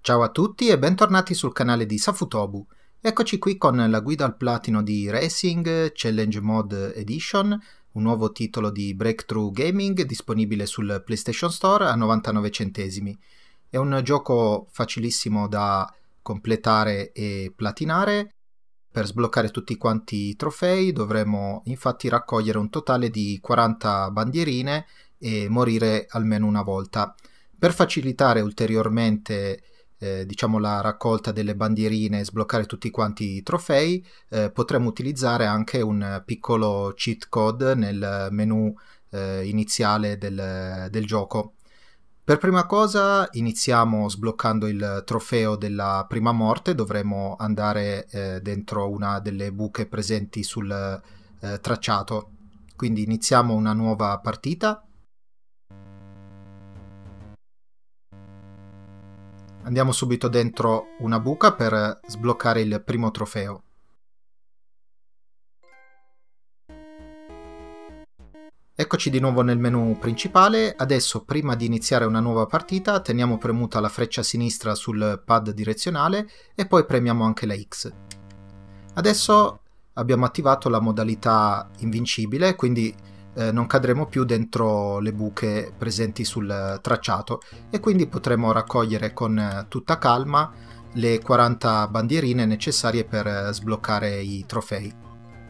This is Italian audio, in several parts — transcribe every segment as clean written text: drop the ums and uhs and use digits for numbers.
Ciao a tutti e bentornati sul canale di Safutobu. Eccoci qui con la guida al platino di Racing Challenge Mode Edition, un nuovo titolo di Breakthrough Gaming disponibile sul PlayStation Store a 99 centesimi. È un gioco facilissimo da completare e platinare. Per sbloccare tutti quanti i trofei dovremo infatti raccogliere un totale di 40 bandierine e morire almeno una volta. Per facilitare ulteriormente la raccolta delle bandierine e sbloccare tutti quanti i trofei, potremo utilizzare anche un piccolo cheat code nel menu iniziale del gioco. Per prima cosa iniziamo sbloccando il trofeo della prima morte. Dovremo andare dentro una delle buche presenti sul tracciato. Quindi iniziamo una nuova partita. Andiamo subito dentro una buca per sbloccare il primo trofeo. Eccoci di nuovo nel menu principale. Adesso, prima di iniziare una nuova partita, teniamo premuta la freccia sinistra sul pad direzionale e poi premiamo anche la X. Adesso abbiamo attivato la modalità invincibile, quindi non cadremo più dentro le buche presenti sul tracciato e quindi potremo raccogliere con tutta calma le 40 bandierine necessarie per sbloccare i trofei.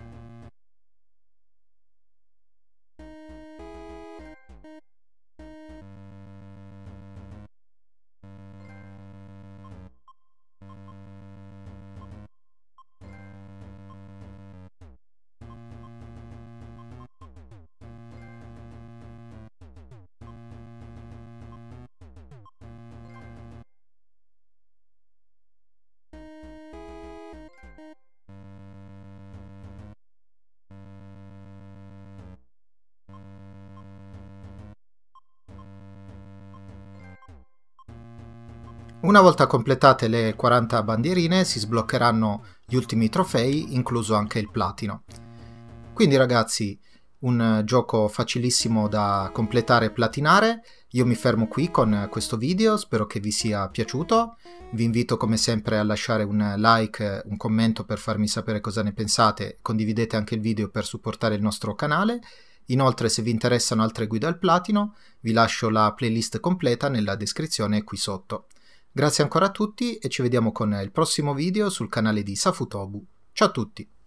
Una volta completate le 40 bandierine si sbloccheranno gli ultimi trofei, incluso anche il platino. Quindi ragazzi, un gioco facilissimo da completare e platinare. Io mi fermo qui con questo video, spero che vi sia piaciuto. Vi invito come sempre a lasciare un like, un commento per farmi sapere cosa ne pensate. Condividete anche il video per supportare il nostro canale. Inoltre, se vi interessano altre guide al platino, vi lascio la playlist completa nella descrizione qui sotto. Grazie ancora a tutti e ci vediamo con il prossimo video sul canale di Safutobu. Ciao a tutti!